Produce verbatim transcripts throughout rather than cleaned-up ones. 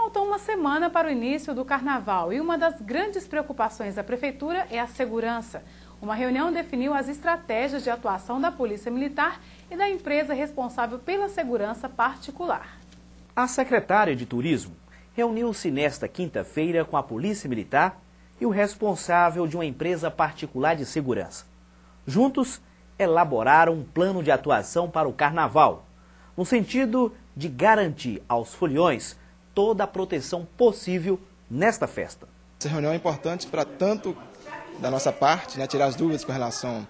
Falta uma semana para o início do Carnaval e uma das grandes preocupações da Prefeitura é a segurança. Uma reunião definiu as estratégias de atuação da Polícia Militar e da empresa responsável pela segurança particular. A secretária de Turismo reuniu-se nesta quinta-feira com a Polícia Militar e o responsável de uma empresa particular de segurança. Juntos, elaboraram um plano de atuação para o Carnaval, no sentido de garantir aos foliões toda a proteção possível nesta festa. Essa reunião é importante para tanto da nossa parte, né, tirar as dúvidas com relação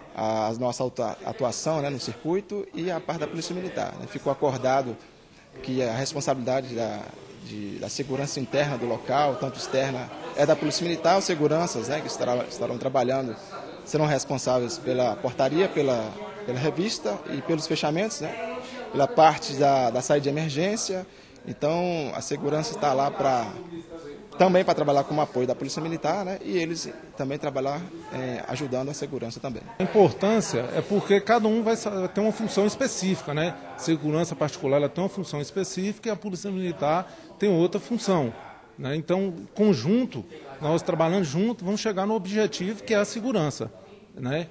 à nossa atuação, né, no circuito, e a parte da Polícia Militar. Né. Ficou acordado que a responsabilidade da, de, da segurança interna do local, tanto externa, é da Polícia Militar. Os seguranças, né, que estarão, estarão trabalhando serão responsáveis pela portaria, pela, pela revista e pelos fechamentos, né, pela parte da, da saída de emergência. Então, a segurança está lá para também para trabalhar como apoio da Polícia Militar, né, e eles também trabalhar é, ajudando a segurança também. A importância é porque cada um vai ter uma função específica, né? Segurança particular ela tem uma função específica e a Polícia Militar tem outra função, né? Então, conjunto, nós trabalhando junto, vamos chegar no objetivo que é a segurança, né?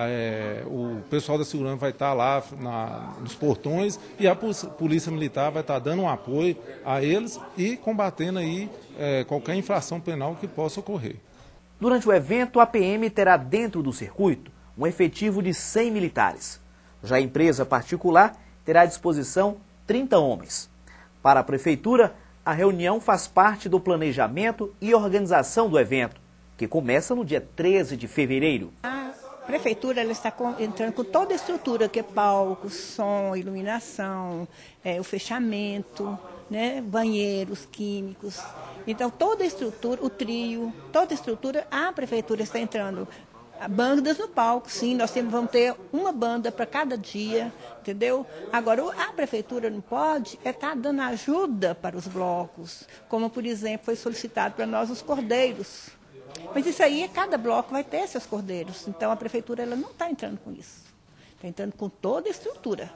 É, o pessoal da segurança vai estar lá na, nos portões e a Polícia Militar vai estar dando um apoio a eles e combatendo aí é, qualquer infração penal que possa ocorrer. Durante o evento, a P M terá dentro do circuito um efetivo de cem militares. Já a empresa particular terá à disposição trinta homens. Para a Prefeitura, a reunião faz parte do planejamento e organização do evento, que começa no dia treze de fevereiro. A Prefeitura ela está entrando com toda a estrutura, que é palco, som, iluminação, é, o fechamento, né, banheiros químicos. Então, toda a estrutura, o trio, toda a estrutura, a Prefeitura está entrando. Bandas no palco, sim, nós temos, vamos ter uma banda para cada dia, entendeu? Agora, a Prefeitura não pode é estar dando ajuda para os blocos, como, por exemplo, foi solicitado para nós os cordeiros. Mas isso aí, cada bloco vai ter seus cordeiros. Então, a Prefeitura ela não está entrando com isso. Está entrando com toda a estrutura.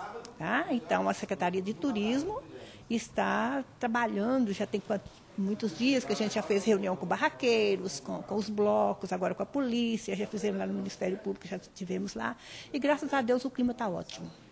Tá? Então, a Secretaria de Turismo está trabalhando, já tem muitos dias que a gente já fez reunião com barraqueiros, com, com os blocos, agora com a polícia, já fizemos lá no Ministério Público, já tivemos lá. E, graças a Deus, o clima está ótimo.